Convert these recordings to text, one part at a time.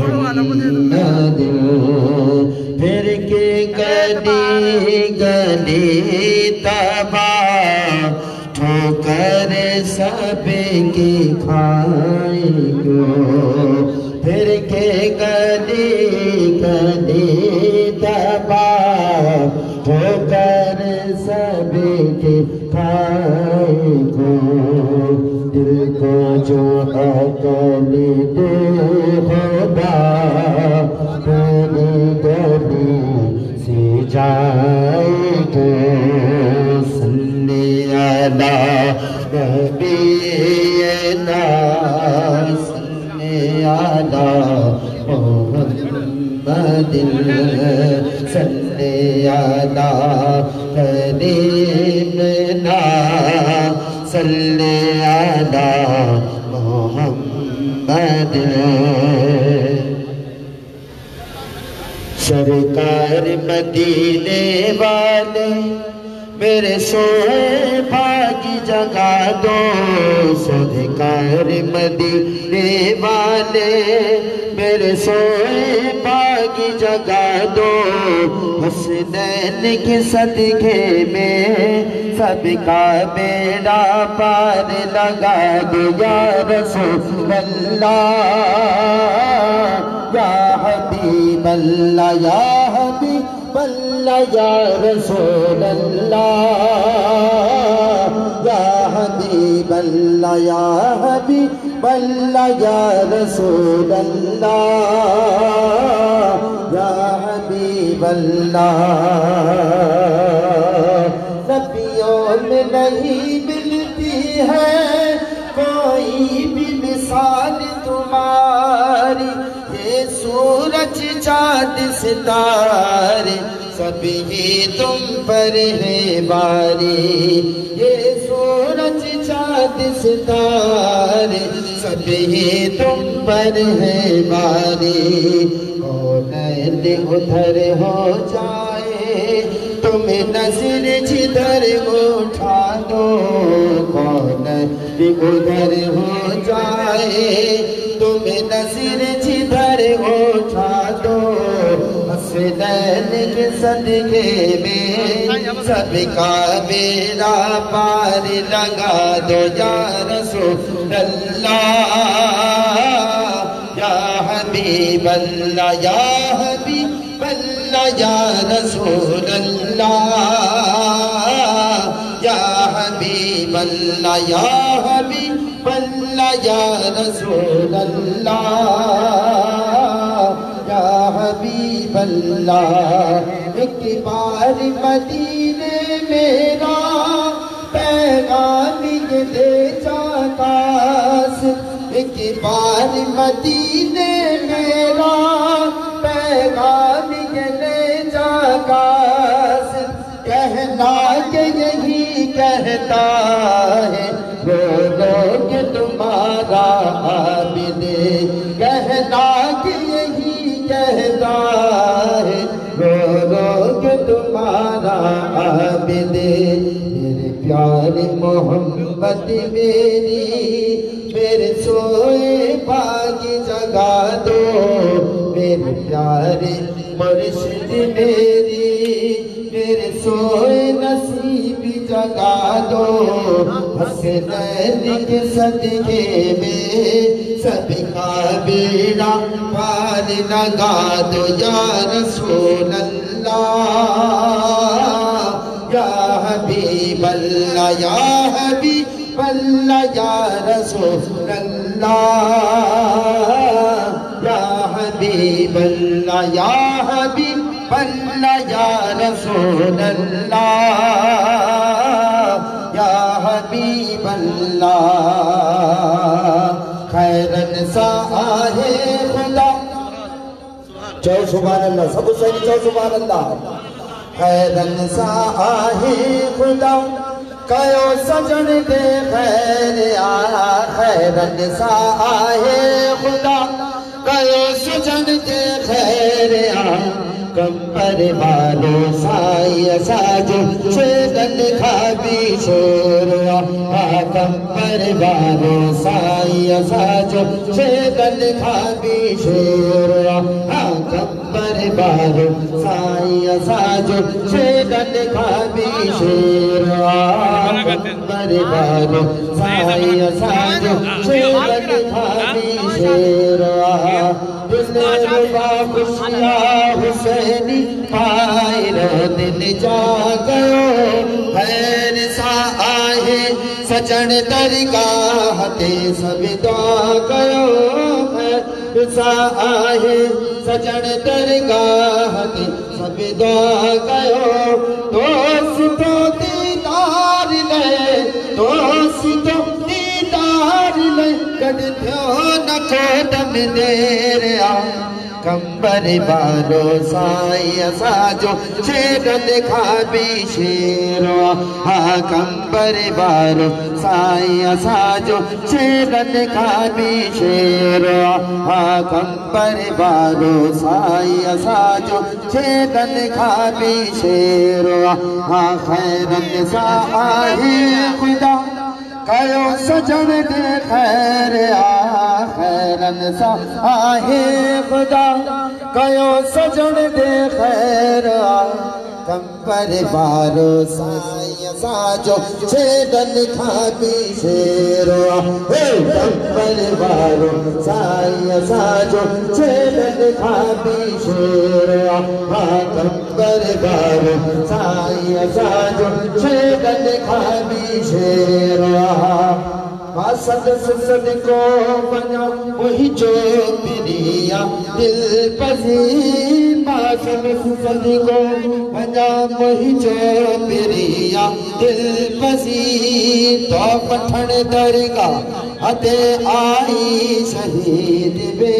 मोहम्मद फिर के गली गली तबाह ठोकर सबकी खाएंगे फिर के गली गली तबाह ठोकर सबकी खाएंगे दिल को जो अकल दे खुदा तेरी गली से जाएंगे सल्ले अला नबीना सल्ले अला मुहम्मद सल्ले अला करीमना सल्ले अला मुहम्मद सरकार मदीने वाले मेरे सोए भागी जगा दो सरकार मदीने वाले मेरे सोए भागी जगा दो हुस्नैन के सदके में सबका बेड़ा पार लगा दो या रसूल अल्लाह या हबीब अल्लाह या हबीब अल्लाह या रसूल अल्लाह या हबीब अल्लाह या हबीब अल्लाह या रसूल अल्लाह या हबीब अल्लाह नबियों में नहीं मिलती है कोई भी मिसाल तुम्हारी ये सूरज चाँद सितारे सभी तुम पर है बारी ये सूरज चाँद सितारे सभी तुम पर है बारी नैन उधर हो जाए तुम्हें नजर जिधर उठा दो कौन उधर हो जाए तुम्हें नजर जिधर उठा दो हसनैन के सदके में सबका बेड़ा पार लगा दो या रसूल अल्लाह या हबीब अल्लाह या हबीब अल्लाह या रसूल अल्लाह या हबीब अल्लाह या हबीब अल्लाह या रसूल अल्लाह या हबीब अल्लाह एक बार मदीने मेरा पैगाम दे जाता एक बार मदीने मेरा पैगाम ले जागा कहना के यही कहता है वो लोग तुम्हारा आबिद कहना के यही कहता है वो लोग तुम्हारा आबिद मेरे प्यारे मोहम्मद मेरे सोए भागी जगा दो मेरे प्यारे मुर्शिद मेरे सोए नसीब जगा दो हसनैन के सदके में सबका बेड़ा पार लगा दो या रसूल अल्लाह या हबीब अल्लाह या हबीब अल्लाह या रसूल अल्लाह या हबीब अल्लाह या हबीब अल्लाह या रसूल अल्लाह या हबीब अल्लाह खैरन सा आहे खुदा चौ सुभान अल्लाह सब सही चौ सुभान अल्लाह खैरन सा आहे खुदा कयो सजन दे खैर आ खैरन सा आहे खुदा कयो सजन दे खैर आ कंबर वालो साई असाजो छेदन खाबी शेरवा कंबर वालो साई असाजो छेदन खाबी शेरवा कंबर वालो साई असाजो छेदन खाबी शेरवा कंबर वालो साई असाजो छेदन खाबी शेरवा दिलरुबा खुशियां हुसैनी पायरो दिल जा गयो खैर सा आहे सजण दरगाह ते सब दुआ कयो खैर सा आहे सजण दरगाह ते सब दुआ कयो दोस्तो दीदार ले दोस्तो दीदार ले कद थियो न कोदम देर आ कंबर वालो साई असाजो छेदन खाबी शेरवा कंबर वालो साई असाजो छेदन खाबी शेरवा कंबर वालो साई असाजो छेदन खाबी शेरवा खैरन सा आहे खुदा कयो सजण दे खैर खैरन सा आहे खुदा कयो सजण दे खैर कंबर वालो साई असाजो छेदन खाबी शेरवा कंबर वालो साई असाजो छेदन खाबी शेरवा कंबर वालो साई असाजो छेदन खाबी शेरवा सद सदको वञो मुंहिंजो पिरिया दिल पज़ीर सद सदको वञो मुंहिंजो पिरिया दिल पज़ीर तो वठण दरगाह ते आई शहीद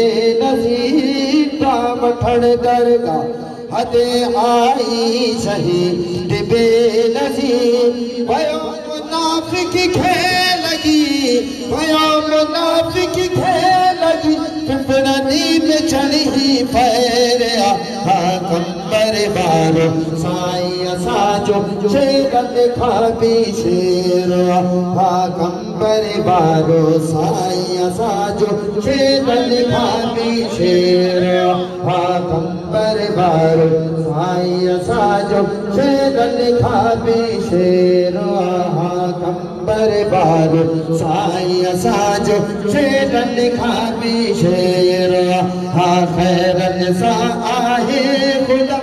बेनज़ीर तो वठण दरगाह ते आई शहीद बेनज़ीर वयो मुनाफिक खे लगी वयो मुनाफिक खे लगी फिफड़नी में चढ़ी पैरिया कंबर वालो साई असाजो छेदन खाबी शेरवा कंबर वालो साई असाजो छेदन खाबी शेरवा कंबर वालो साई असाजो छेदन खाबी शेरवा कंबर वालो साई असाजो छेदन खाबी शेरवा खैरन सा आहे खुदा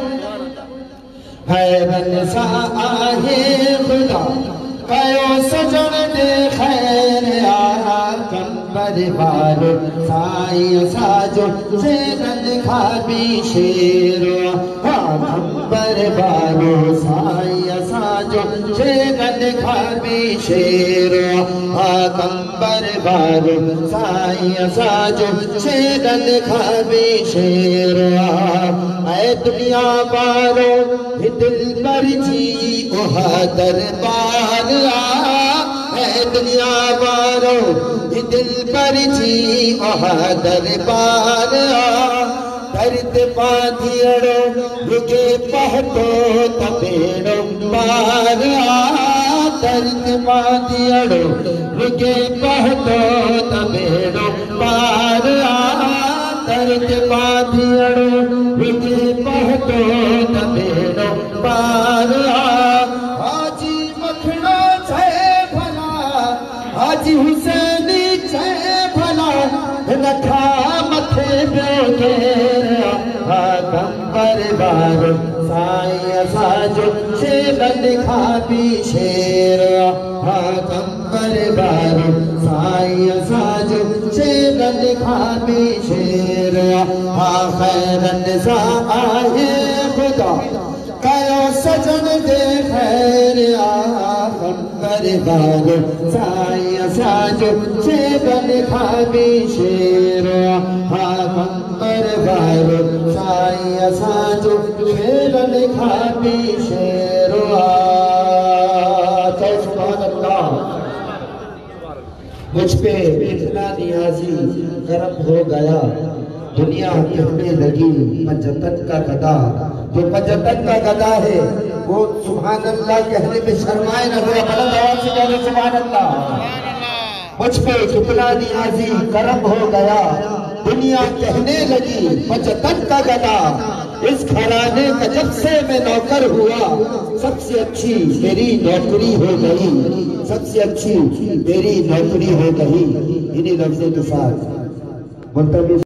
खैरन सा आहे खुदा कयो सजण दे खैर कंबर वालो साई असाजो छेदन खाबी शेरवा कंबर वालो साई असाजो छेदन खाबी शेरवा कंबर वालो साई असाजो छेदन खाबी शेरवा ऐ दुनिया वालो दिल पर जी ओह दरबार ऐ दुनिया वालो दिल पर जी ओह दरबार दर्द बांधियड़ो रुके पहतो तबेड़ो पार दर्द बांधियड़ो रुके पहतो तबेड़ो पार दर्द बांधियड़ो रुके पहतो तबेड़ो पार हाजी मखणो छे भला हाजी हुसैनी छे भला नखा मथे बेघेरा कंबर वालो साई असाजो छेदन खाबी शेरवा कंबर वालो साई असाजो छेदन खाबी शेरवा खैरन सा आहे खुदा कयो सजन दे खैर कंबर वालो साई असाजो छेदन खाबी शेरवा कंबर वालो साई असाजो छेदन खाबी शेरवा सुभान अल्लाह। मुझ पे इतना नियाजी करम हो गया दुनिया कहने लगी पंजतन का गदा जो पंजतन का गदा है वो सुभान अल्लाह कहने पे शर्माए न, जरा बुलंद आवाज से कहने सुभान अल्लाह। मुझ पे कितना नियाजी करम हो गया, दुनिया कहने लगी पंजतन का गदा। इस घराने का जब से मैं नौकर हुआ, सबसे अच्छी मेरी नौकरी हो गई, सबसे अच्छी मेरी नौकरी हो गई। इन्हीं लफ्जों के साथ मुंतज़िर